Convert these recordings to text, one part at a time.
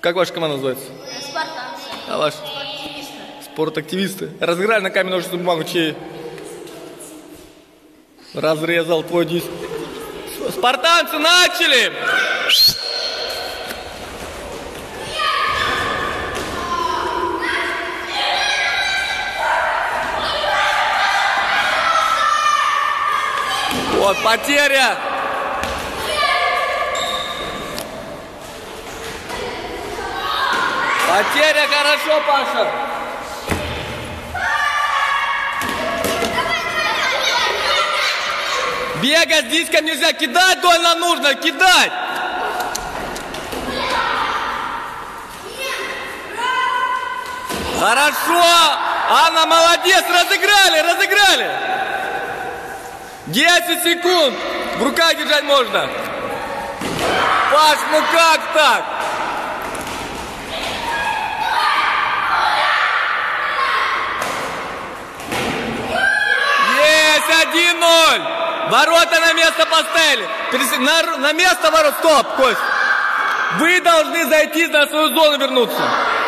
Как ваша команда называется? Спартанцы. А ваш? Спортактивисты. Разыграли на камень, ножницы, бумагу, чей? Разрезал твой диск. Спартанцы начали! Вот, потеря! Потеря, хорошо, Паша! Бегать с диском нельзя, кидать дольно нужно, кидать! Хорошо! Анна, молодец, разыграли, разыграли! 10 секунд! В руках держать можно! Паш, ну как так? Есть! 1-0! Ворота на место поставили! На место ворот! Стоп, Кость! Вы должны зайти на свою зону, вернуться!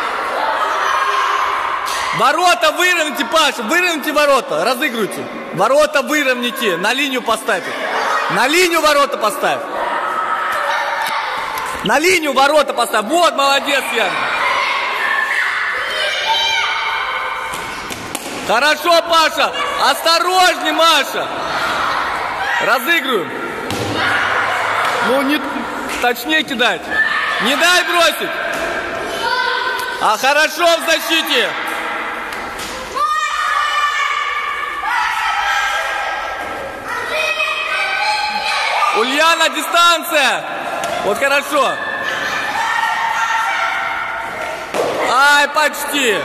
Ворота выровняйте, Паша! Выровняйте ворота! Разыгрывайте! Ворота выровняйте! На линию поставьте! На линию ворота поставь! На линию ворота поставь! Вот, молодец, Ян! Хорошо, Паша! Осторожней, Маша! Разыгрываем! Ну, не точнее кидать! Не дай бросить! А хорошо в защите! Ульяна, дистанция! Вот хорошо! Ай, почти!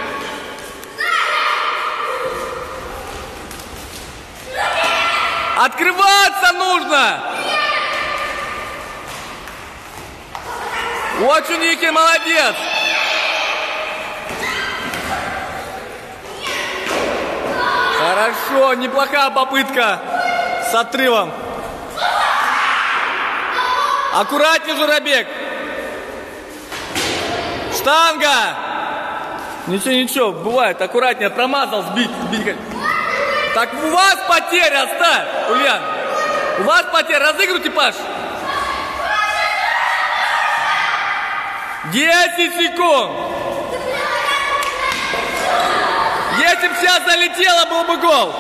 Открываться нужно! Вот Ники, молодец! Хорошо, неплохая попытка с отрывом. Аккуратнее, Журавбек. Штанга. Ничего, ничего, бывает, аккуратнее, промазал, сбить. Так у вас потеря, оставь, Ульян. У вас потеря, разыгрывайте, Паш. 10 секунд. Если бы сейчас залетело, был бы гол.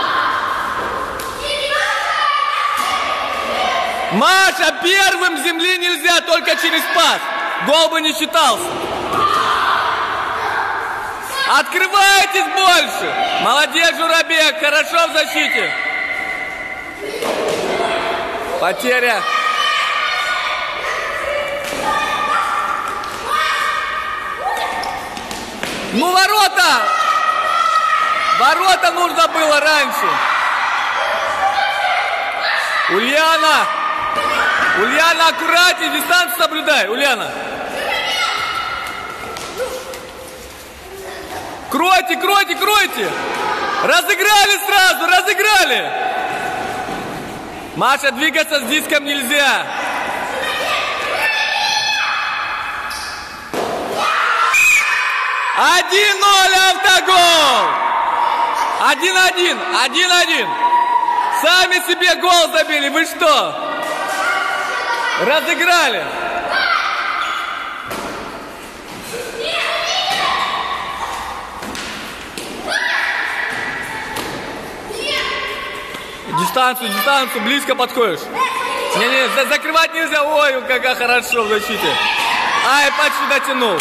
Маша, первым с земли нельзя, только через пас. Гол бы не считался. Открывайтесь больше. Молодец, Журавбек, хорошо в защите. Потеря. Ну, ворота! Ворота нужно было раньше. Ульяна! Ульяна, аккуратнее, дистанцию соблюдай, Ульяна. Кройте, кройте, кройте. Разыграли сразу, разыграли. Маша, двигаться с диском нельзя. Один 0 автогол. 1-1, 1-1. Сами себе гол забили, вы что? Разыграли. Дистанцию, дистанцию, близко подходишь. Не-не, закрывать нельзя. Ой, какая хорошо в защите. Ай, почти дотянул.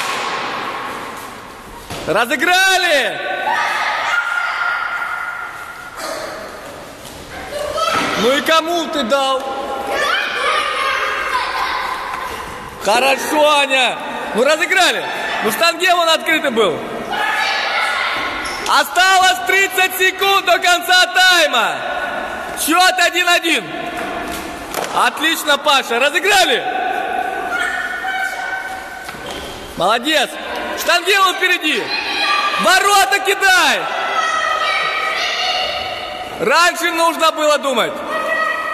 Разыграли. Ну и кому ты дал? Хорошо, Аня. Ну разыграли. Ну штанге он открытый был. Осталось 30 секунд до конца тайма. Счет 1-1. Отлично, Паша. Разыграли. Молодец. Штанге он впереди. Ворота кидай. Раньше нужно было думать.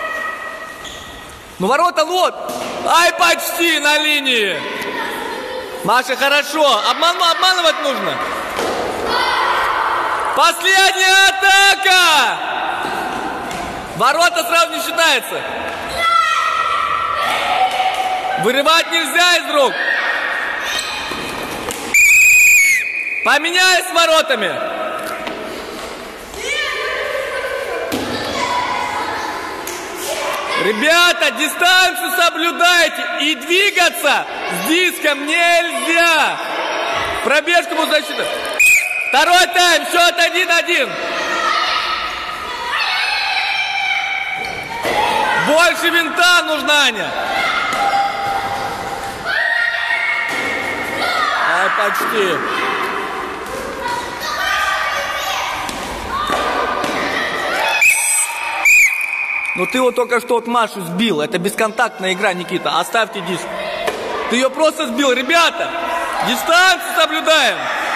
Ну ворота, вот. Ай, почти на линии. Маша, хорошо. Обманывать нужно. Последняя атака! Ворота сразу не считается. Вырывать нельзя из рук. Поменяй с воротами. Ребята, дистанцию соблюдайте. И двигаться с диском нельзя. Пробежку будет защита. Второй тайм, счет 1-1. Больше винта нужна, Аня. Ай, почти. Ну ты вот только что вот Машу сбил. Это бесконтактная игра, Никита. Оставьте диск. Ты ее просто сбил. Ребята, дистанцию соблюдаем.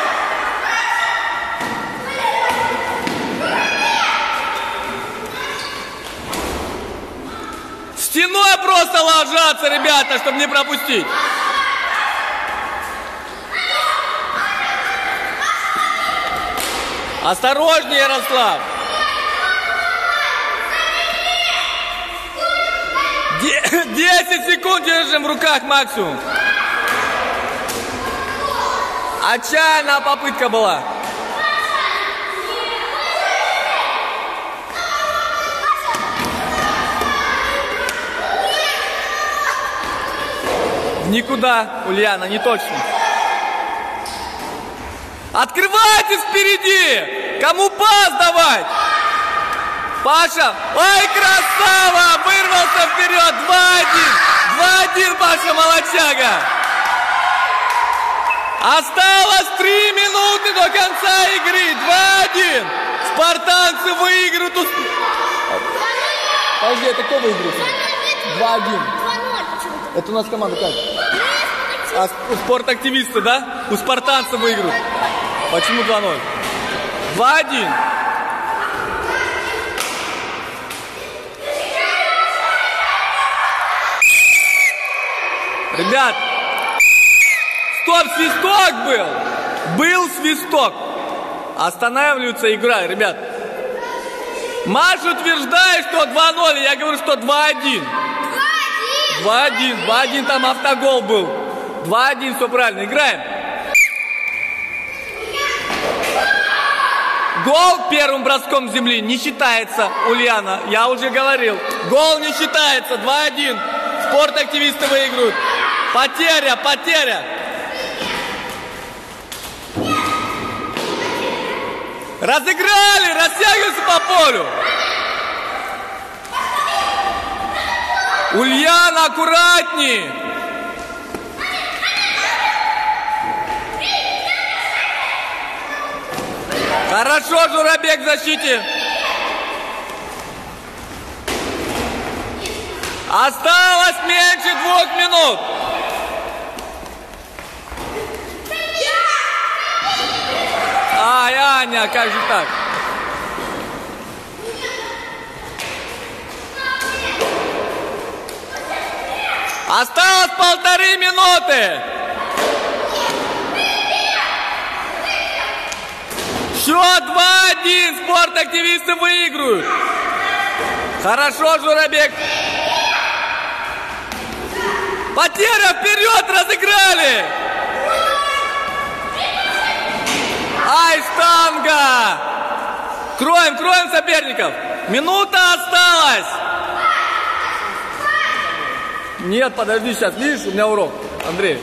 Стеной просто ложатся, ребята, чтобы не пропустить. Осторожнее, Ярослав. 10 секунд держим в руках максимум. Отчаянная попытка была. Никуда, Ульяна, не точно. Открывайтесь впереди! Кому пас давать? Паша, ой, красава! Вырвался вперед! 2-1! 2-1, Паша, молодчага! Осталось 3 минуты до конца игры! 2-1! Спартанцы выиграют! Подожди, это кто выиграет? 2-1. Это у нас команда как? А спортактивисты, да? У спартанцев выиграют. Почему 2-0? 2-1. Ребят, стоп, свисток был. Был свисток. Останавливается игра, ребят. Маша утверждает, что 2-0, я говорю, что 2-1. 2-1, там автогол был. 2-1, все правильно, играем. Гол первым броском с земли не считается, Ульяна, я уже говорил. Гол не считается, 2-1. Спортактивисты выиграют. Потеря. Разыграли, растягиваются по полю. Ульяна, аккуратней. Хорошо, Журабек в защите. Осталось меньше 2 минут. Ай, Аня, как же так? Осталось 1,5 минуты. Счет 2-1. Спортактивисты выиграют. Хорошо, Журабек. Потеря, вперед, разыграли. Ай, штанга. Кроем соперников. Минута осталась. Нет, подожди сейчас. Видишь, у меня урок, Андрей.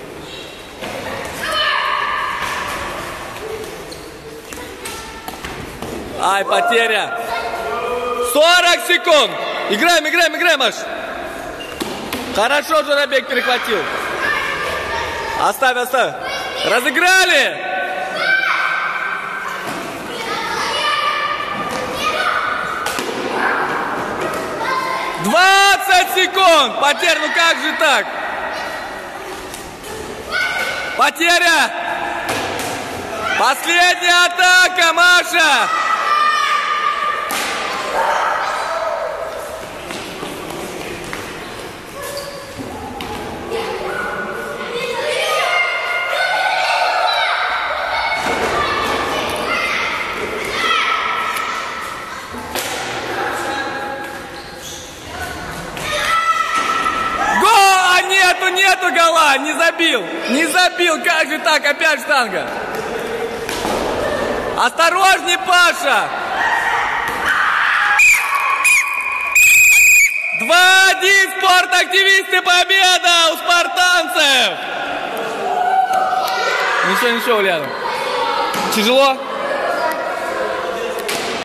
Ай, потеря. 40 секунд. Играем, Маш. Хорошо, Журабек перехватил. Оставь. Разыграли. Секунд! Потеря, ну как же так? Потеря! Последняя атака, Маша! нету гола, не забил. Не забил, как же так, опять штанга. Осторожней, Паша. 2-1, спорт-активисты, победа у спартанцев. Ничего, Ульяна. Тяжело?